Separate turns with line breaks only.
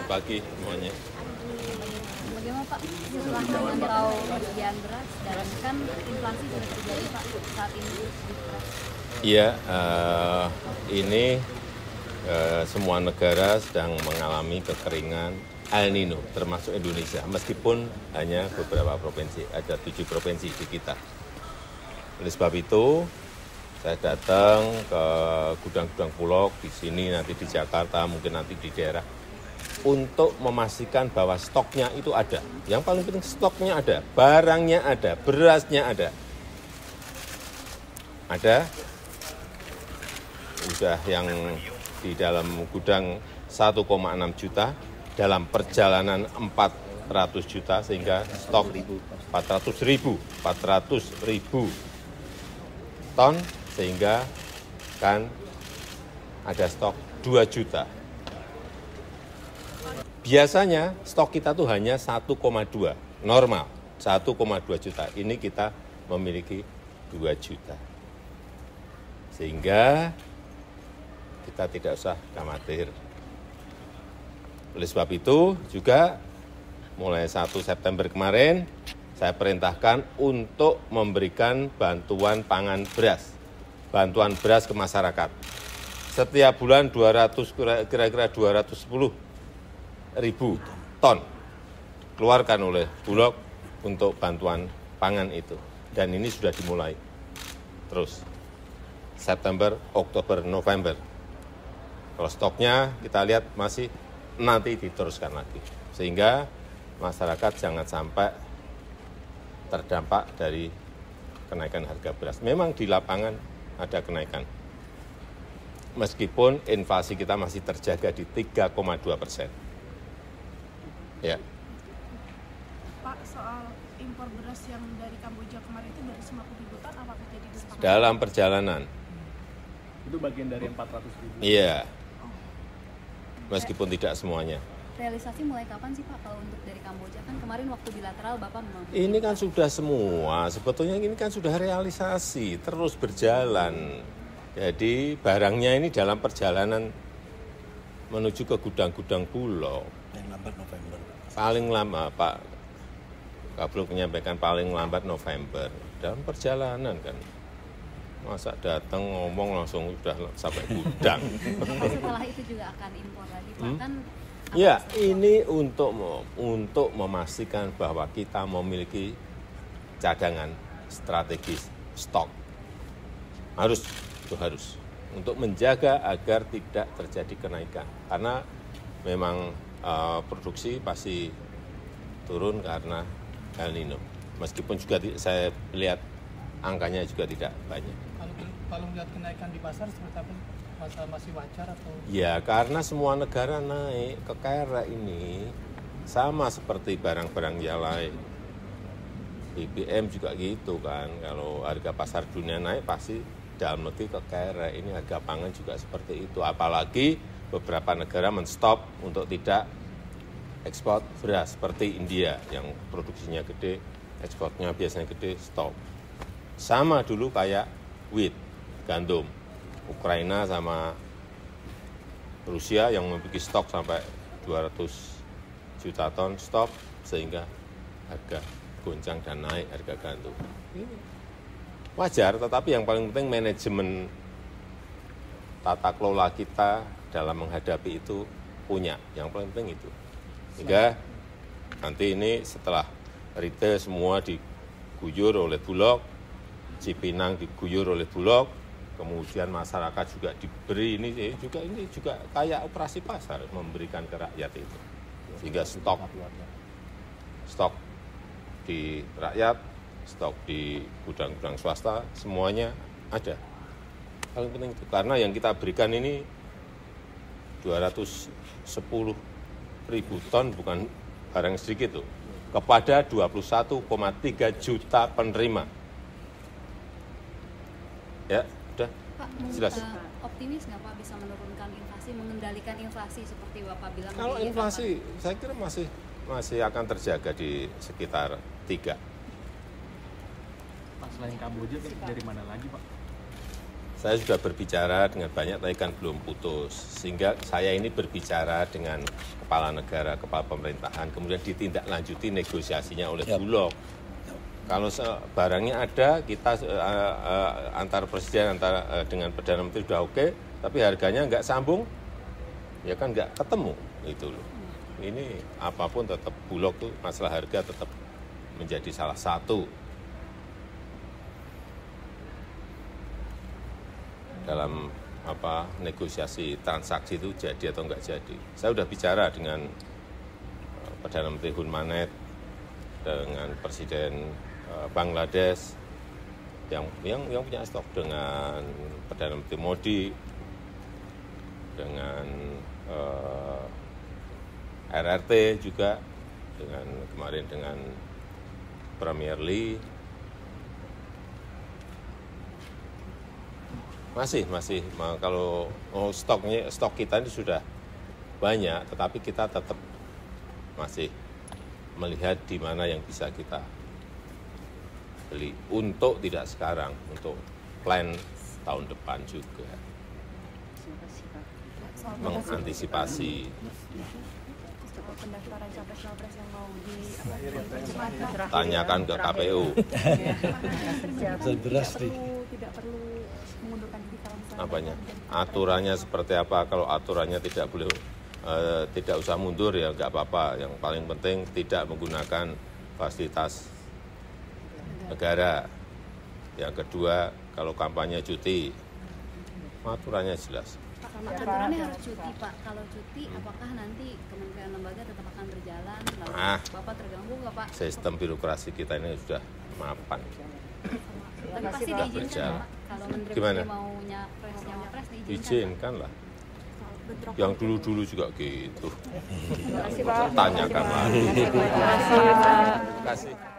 pagi semuanya.
Bagaimana Pak setelah memantau persediaan beras dan kan inflasi sudah terjadi Pak saat ini di beras?
Iya, ini semua negara sedang mengalami kekeringan El Nino, termasuk Indonesia, meskipun hanya beberapa provinsi, ada 7 provinsi di kita. Oleh sebab itu, saya datang ke gudang-gudang Bulog di sini, nanti di Jakarta, mungkin nanti di daerah, untuk memastikan bahwa stoknya itu ada. Yang paling penting stoknya ada, barangnya ada, berasnya ada. Ada, sudah yang di dalam gudang 1,6 juta, dalam perjalanan 400 juta, sehingga stok 400 ribu ton, sehingga kan ada stok 2 juta. Biasanya stok kita tuh hanya 1,2, normal 1,2 juta. Ini kita memiliki 2 juta. Sehingga kita tidak usah khawatir. Oleh sebab itu juga mulai 1 September kemarin saya perintahkan untuk memberikan bantuan pangan beras. Bantuan beras ke masyarakat. Setiap bulan kira-kira 210 ribu ton keluarkan oleh Bulog untuk bantuan pangan itu. Dan ini sudah dimulai terus. September, Oktober, November. Kalau stoknya kita lihat masih nanti diteruskan lagi. Sehingga masyarakat jangan sampai terdampak dari kenaikan harga beras. Memang di lapangan ada kenaikan. Meskipun inflasi kita masih terjaga di 3,2%. Ya.
Pak, soal impor beras yang dari Kamboja kemarin itu dari 50.000 ton, apakah jadi disepakati?
Dalam perjalanan.
Itu bagian dari 400.000.
Iya. Meskipun tidak semuanya.
Realisasi mulai kapan sih Pak kalau untuk dari Kamboja? Kan kemarin waktu bilateral Bapak memang...
Ini kan sudah semua, sebetulnya ini kan sudah realisasi, terus berjalan. Jadi barangnya ini dalam perjalanan menuju ke gudang-gudang Bulog.
Yang lambat November.
Paling lama, Pak Kabluk menyampaikan paling lambat November. Dalam perjalanan kan. Masa datang ngomong langsung sudah sampai gudang.
Apa setelah itu juga akan impor lagi Pak? Kan
ya, ini untuk memastikan bahwa kita memiliki cadangan strategis stok. Harus untuk menjaga agar tidak terjadi kenaikan. Karena memang produksi pasti turun karena El Nino. Meskipun juga saya lihat angkanya juga tidak banyak.
Kalau melihat kenaikan di pasar seperti apa? Masih wajar atau?
Ya, karena semua negara naik ke KRA ini sama seperti barang-barang yang lain. BBM juga gitu kan. Kalau harga pasar dunia naik pasti dalam negeri ke KRA. Ini harga pangan juga seperti itu. Apalagi beberapa negara menstop untuk tidak ekspor beras seperti India yang produksinya gede, ekspornya biasanya gede, stop. Sama dulu kayak wheat, gandum. Ukraina sama Rusia yang memiliki stok sampai 200 juta ton stop, sehingga harga goncang dan naik harga gandum. Ini wajar, tetapi yang paling penting manajemen tata kelola kita dalam menghadapi itu punya. Yang paling penting itu. Sehingga nanti ini setelah retail semua diguyur oleh Bulog, Cipinang diguyur oleh Bulog, kemudian masyarakat juga diberi ini juga kayak operasi pasar memberikan ke rakyat itu. Sehingga stok di rakyat, stok di gudang-gudang swasta semuanya ada. Paling penting itu karena yang kita berikan ini 210 ribu ton, bukan barang sedikit tuh, kepada 21,3 juta penerima. Ya, udah.
Pak,
jelas.
Optimis nggak Pak bisa menurunkan inflasi, mengendalikan inflasi seperti Bapak bilang?
Kalau inflasi, saya kira masih akan terjaga di sekitar 3.
Pak, selain Kamboja dari mana lagi Pak?
Saya sudah berbicara dengan banyak, tapi kan belum putus. Sehingga saya ini berbicara dengan kepala negara, kepala pemerintahan, kemudian ditindaklanjuti negosiasinya oleh Bulog. Kalau barangnya ada, kita antar presiden, dengan Perdana Menteri sudah oke, tapi harganya nggak sambung, ya kan nggak ketemu. Itu loh. Ini apapun tetap Bulog tuh masalah harga tetap menjadi salah satu dalam negosiasi transaksi itu jadi atau enggak jadi. Saya sudah bicara dengan Perdana Menteri Hun Manet, dengan Presiden Bangladesh yang punya stok, dengan Perdana Menteri Modi, dengan RRT juga, dengan kemarin dengan Premier Lee. Masih kalau stok kita ini sudah banyak, tetapi kita tetap masih melihat di mana yang bisa kita beli untuk tidak sekarang, untuk plan tahun depan juga mengantisipasi.
Pendaftaran capres-capres yang mau
Tanyakan ke KPU.
Tidak perlu mengundurkan diri kalau misalnya
Apanya? Aturannya seperti apa? Kalau aturannya tidak boleh, tidak usah mundur ya nggak apa-apa. Yang paling penting tidak menggunakan fasilitas negara. Yang kedua, kalau kampanye cuti, aturannya jelas.
Aturannya harus cuti, Pak. Kalau cuti, apakah nanti kementerian lembaga tetap akan berjalan? Lalu Bapak terganggu nggak, Pak?
Sistem birokrasi kita ini sudah mapan.
Tapi pasti diizinkan, Pak. Kalau menteri mau nyapres, diizinkan.
Izinkan lah. Yang dulu-dulu juga gitu. Tanyakan lagi. Terima kasih.